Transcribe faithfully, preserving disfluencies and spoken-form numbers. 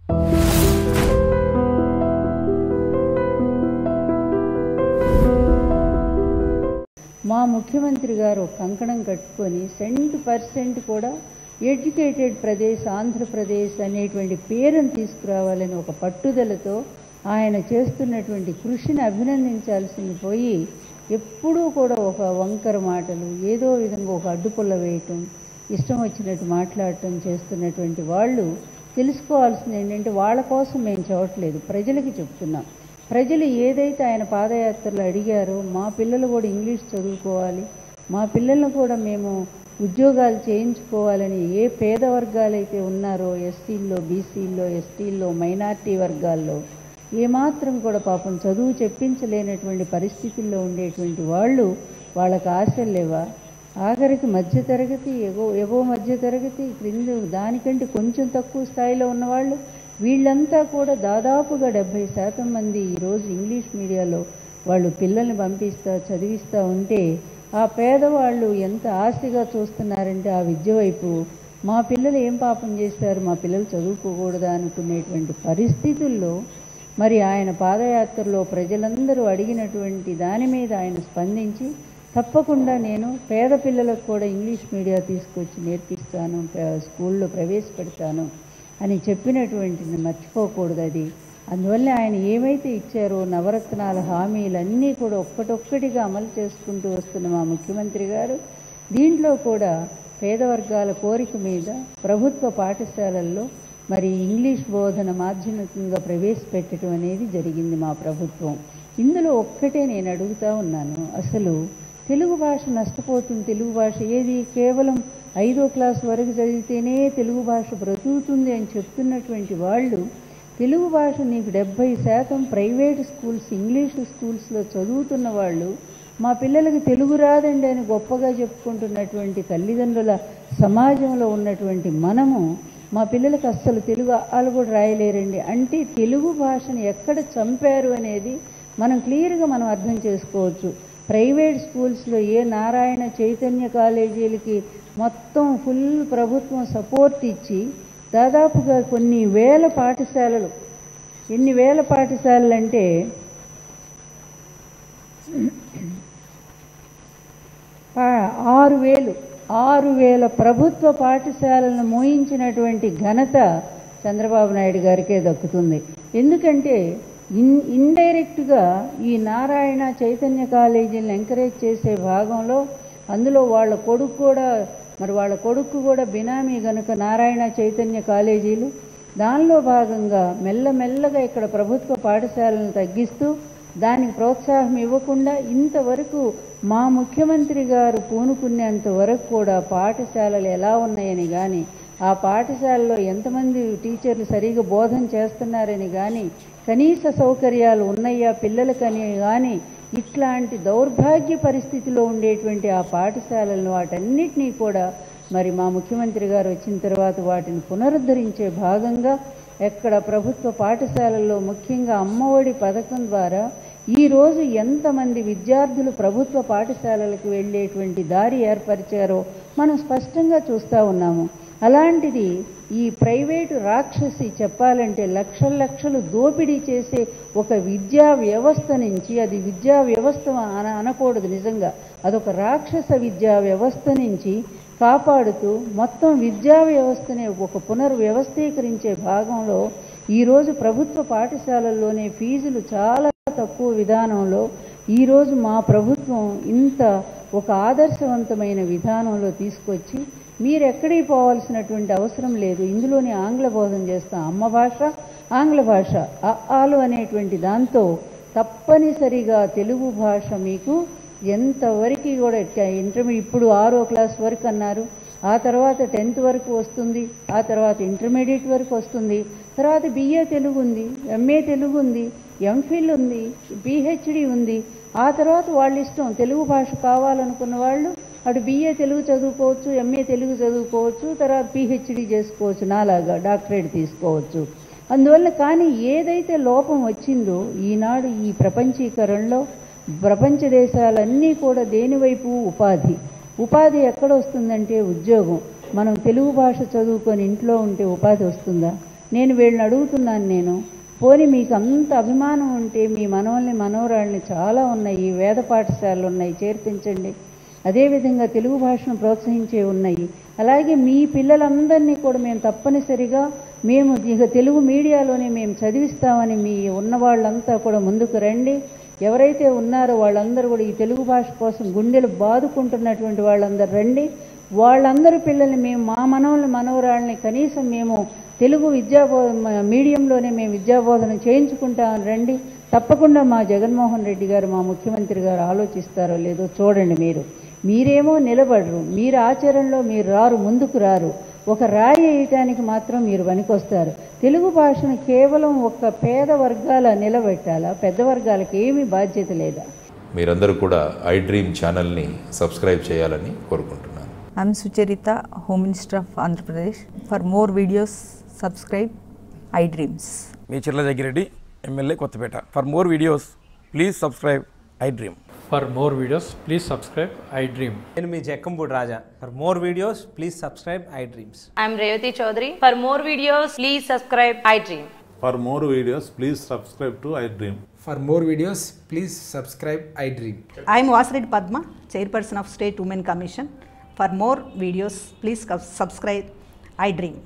మా ముఖ్యమంత్రి గారు కంకణం కట్టుకొని సెంట్ పర్సెంట్ కూడా ఎడ్యుకేటెడ్ ప్రదేశ్ ఆంధ్రప్రదేశ్ అనేటువంటి పేరును తీసుకురావాలని ఒక పట్టుదలతో ఆయన చేస్తున్నటువంటి కృషిని అభినందించాల్సింది పోయి ఎప్పుడూ కూడా ఒక వంకర మాటలు ఏదో విధంగా ఒక అడ్డుపుల్ల వేయటం ఇష్టం వచ్చినట్టు మాట్లాడటం చేస్తున్నటువంటి వాళ్ళు తెలుసుకోవాల్సింది ఏంటంటే వాళ్ళ కోసం మేము చూడట్లేదు, ప్రజలకి చెప్తున్నాం. ప్రజలు ఏదైతే ఆయన పాదయాత్రలో అడిగారో మా పిల్లలు కూడా ఇంగ్లీష్ చదువుకోవాలి, మా పిల్లలను కూడా మేము ఉద్యోగాలు చేయించుకోవాలని ఏ పేద వర్గాలైతే ఉన్నారో ఎస్సీల్లో బీసీల్లో ఎస్టీల్లో మైనార్టీ వర్గాల్లో ఏమాత్రం కూడా పాపం చదువు చెప్పించలేనటువంటి పరిస్థితుల్లో ఉండేటువంటి వాళ్ళు వాళ్ళకి ఆశలు లేవా? ఆఖరికి మధ్యతరగతి ఎగో ఎగో మధ్యతరగతి క్రింద దానికంటే కొంచెం తక్కువ స్థాయిలో ఉన్నవాళ్ళు వీళ్ళంతా కూడా దాదాపుగా డెబ్భై శాతం మంది ఈరోజు ఇంగ్లీష్ మీడియాలో వాళ్ళు పిల్లల్ని పంపిస్తూ చదివిస్తూ ఉంటే ఆ పేదవాళ్ళు ఎంత ఆశగా చూస్తున్నారంటే ఆ విద్య వైపు మా పిల్లలు ఏం పాపం చేస్తారు, మా పిల్లలు చదువుకోకూడదా అనుకునేటువంటి పరిస్థితుల్లో మరి ఆయన పాదయాత్రలో ప్రజలందరూ అడిగినటువంటి దాని మీద ఆయన స్పందించి తప్పకుండా నేను పేద పిల్లలకు కూడా ఇంగ్లీష్ మీడియా తీసుకొచ్చి నేర్పిస్తాను, స్కూల్లో ప్రవేశపెడతాను అని చెప్పినటువంటిది మర్చిపోకూడదు. అది అందువల్ల ఆయన ఏమైతే ఇచ్చారో నవరత్నాల హామీలన్నీ కూడా ఒక్కటొక్కటిగా అమలు చేసుకుంటూ వస్తున్న మా ముఖ్యమంత్రి గారు దీంట్లో కూడా పేద వర్గాల కోరిక మీద ప్రభుత్వ పాఠశాలల్లో మరి ఇంగ్లీష్ బోధన మాధ్యమికంగా ప్రవేశపెట్టడం అనేది జరిగింది మా ప్రభుత్వం. ఇందులో ఒక్కటే నేను అడుగుతూ ఉన్నాను, అసలు తెలుగు భాష నష్టపోతుంది. తెలుగు భాష ఏది కేవలం ఐదో క్లాస్ వరకు చదివితేనే తెలుగు భాష బ్రతుకుతుంది అని చెప్తున్నటువంటి వాళ్ళు తెలుగు భాష నీకు డెబ్భై శాతం ప్రైవేట్ స్కూల్స్ ఇంగ్లీష్ స్కూల్స్లో చదువుతున్న వాళ్ళు మా పిల్లలకి తెలుగు రాదండి అని గొప్పగా చెప్పుకుంటున్నటువంటి తల్లిదండ్రుల సమాజంలో ఉన్నటువంటి మనము మా పిల్లలకు అస్సలు తెలుగు వాళ్ళు కూడా రాయలేరండి అంటే తెలుగు భాషను ఎక్కడ చంపారు అనేది మనం క్లియర్గా మనం అర్థం చేసుకోవచ్చు. ప్రైవేట్ స్కూల్స్లో ఏ నారాయణ చైతన్య కాలేజీలకి మొత్తం ఫుల్ ప్రభుత్వం సపోర్ట్ ఇచ్చి దాదాపుగా కొన్ని వేల పాఠశాలలు ఎన్ని వేల పాఠశాలలు అంటే ఆరు వేలు ఆరు వేల ప్రభుత్వ పాఠశాలను మోయించినటువంటి ఘనత చంద్రబాబు నాయుడు గారికే దక్కుతుంది. ఎందుకంటే ఇన్ ఇండైరెక్ట్గా ఈ నారాయణ చైతన్య కాలేజీలను ఎంకరేజ్ చేసే భాగంలో అందులో వాళ్ళ కొడుకు కూడా మరి వాళ్ళ కొడుకు కూడా బినామీ గనుక నారాయణ చైతన్య కాలేజీలు దానిలో భాగంగా మెల్లమెల్లగా ఇక్కడ ప్రభుత్వ పాఠశాలను తగ్గిస్తూ దానికి ప్రోత్సాహం ఇవ్వకుండా ఇంతవరకు మా ముఖ్యమంత్రి గారు పూనుకునేంత వరకు కూడా పాఠశాలలు ఎలా ఉన్నాయని కానీ ఆ పాఠశాలలో ఎంతమంది టీచర్లు సరిగా బోధన చేస్తున్నారని కానీ కనీస సౌకర్యాలు ఉన్నాయా పిల్లలకని కానీ ఇట్లాంటి దౌర్భాగ్య పరిస్థితిలో ఉండేటువంటి ఆ పాఠశాలలను వాటన్నిటినీ కూడా మరి మా ముఖ్యమంత్రి గారు వచ్చిన తర్వాత వాటిని పునరుద్ధరించే భాగంగా ఎక్కడ ప్రభుత్వ పాఠశాలల్లో ముఖ్యంగా అమ్మఒడి పథకం ద్వారా ఈరోజు ఎంతమంది విద్యార్థులు ప్రభుత్వ పాఠశాలలకు వెళ్ళేటువంటి దారి ఏర్పరిచారో మనం స్పష్టంగా చూస్తూ ఉన్నాము. అలాంటిది ఈ ప్రైవేటు రాక్షసి చెప్పాలంటే లక్షల లక్షలు దోపిడీ చేసే ఒక విద్యా వ్యవస్థ నుంచి అది విద్యా వ్యవస్థ అన అనకూడదు నిజంగా అదొక రాక్షస విద్యా వ్యవస్థ నుంచి కాపాడుతూ మొత్తం విద్యా వ్యవస్థనే ఒక పునర్వ్యవస్థీకరించే భాగంలో ఈరోజు ప్రభుత్వ పాఠశాలల్లోనే ఫీజులు చాలా తక్కువ విధానంలో ఈరోజు మా ప్రభుత్వం ఇంత ఒక ఆదర్శవంతమైన విధానంలో తీసుకొచ్చి మీరు ఎక్కడికి పోవాల్సినటువంటి అవసరం లేదు, ఇందులోనే ఆంగ్ల బోధన చేస్తాం. అమ్మ భాష ఆంగ్ల భాష ఆలు అనేటువంటి దాంతో తప్పనిసరిగా తెలుగు భాష మీకు ఎంతవరకు కూడా ఇంటర్మీడియట్ ఇప్పుడు ఆరో క్లాస్ వరకు అన్నారు, ఆ తర్వాత టెన్త్ వరకు వస్తుంది, ఆ తర్వాత ఇంటర్మీడియట్ వరకు వస్తుంది, తర్వాత బిఏ తెలుగు ఉంది, ఎంఏ తెలుగు ఉంది, ఎంఫిల్ ఉంది, పిహెచ్డి ఉంది. ఆ తర్వాత వాళ్ళ ఇష్టం తెలుగు భాష కావాలనుకున్న వాళ్ళు అటు బిఏ తెలుగు చదువుకోవచ్చు, ఎంఏ తెలుగు చదువుకోవచ్చు, తర్వాత పిహెచ్డి చేసుకోవచ్చు, నాలాగా డాక్టరేట్ తీసుకోవచ్చు. అందువల్ల కానీ ఏదైతే లోపం వచ్చిందో ఈనాడు ఈ ప్రపంచీకరణలో ప్రపంచ దేశాలన్నీ కూడా దేనివైపు ఉపాధి ఉపాధి ఎక్కడ వస్తుందంటే ఉద్యోగం. మనం తెలుగు భాష చదువుకొని ఇంట్లో ఉంటే ఉపాధి వస్తుందా? నేను వీళ్ళని అడుగుతున్నాను, నేను పోనీ మీకు అంత అభిమానం ఉంటే మీ మనవల్ని మనవరాళ్ళని చాలా ఉన్నాయి, వేద పాఠశాలలు ఉన్నాయి, చేర్పించండి. అదేవిధంగా తెలుగు భాషను ప్రోత్సహించే ఉన్నాయి. అలాగే మీ పిల్లలందరినీ కూడా మేము తప్పనిసరిగా మేము ఇక తెలుగు మీడియాలోనే మేము చదివిస్తామని మీ ఉన్న వాళ్ళంతా కూడా ముందుకు రండి. ఎవరైతే ఉన్నారో వాళ్ళందరూ కూడా ఈ తెలుగు భాష కోసం గుండెలు బాదుకుంటున్నటువంటి వాళ్ళందరూ రండి. వాళ్ళందరి పిల్లల్ని మేము మా మనవల్ని మనవరాళ్ళని కనీసం మేము తెలుగు విద్యాబో మీడియంలోనే మేము విద్యాబోధన చేయించుకుంటామని రండి. తప్పకుండా మా జగన్మోహన్ రెడ్డి గారు, మా ముఖ్యమంత్రి గారు ఆలోచిస్తారో లేదో చూడండి. మీరు మీరేమో నిలబడరు, మీరు ఆచరణలో మీరు రారు, ముందుకు రారు. ఒక రాయి వేయటానికి మాత్రం మీరు పనికొస్తారు. తెలుగు భాషను కేవలం ఒక పేద వర్గాల నిలబెట్టాలా? పెద్ద వర్గాలకు ఏమీ బాధ్యత లేదా? మీరందరూ కూడా iDream ఛానల్ని సబ్స్క్రైబ్ చేయాలని కోరుకుంటున్నాను. I'm Sucharita, Home Minister of Andhra Pradesh. For more videos, subscribe iDreams. మీ Chirla Jaggireddy, MLA Kothapeta. For more videos, please subscribe iDream. For more videos, please subscribe iDream. నేను మీ జక్కంపూడి రాజా. For more videos, please subscribe iDreams. I'm Revati Chaudhary. For more videos, please subscribe iDream. For more videos, please subscribe to iDream. For more videos, please subscribe iDream. I am Vasireddy Padma, Chairperson of State Women Commission. For more videos, please subscribe iDream.